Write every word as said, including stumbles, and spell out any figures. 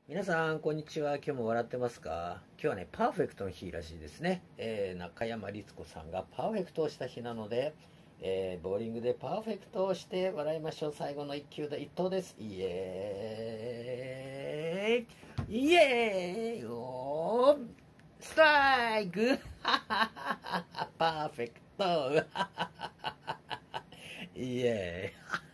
皆さん、こんにちは。今日も笑ってますか？今日はね、パーフェクトの日らしいですね。えー中山律子さんがパーフェクトをした日なので、えーボーリングでパーフェクトをして笑いましょう。最後の一球で一投です。イエーイイエーイおーストライクパーフェクトイエーイ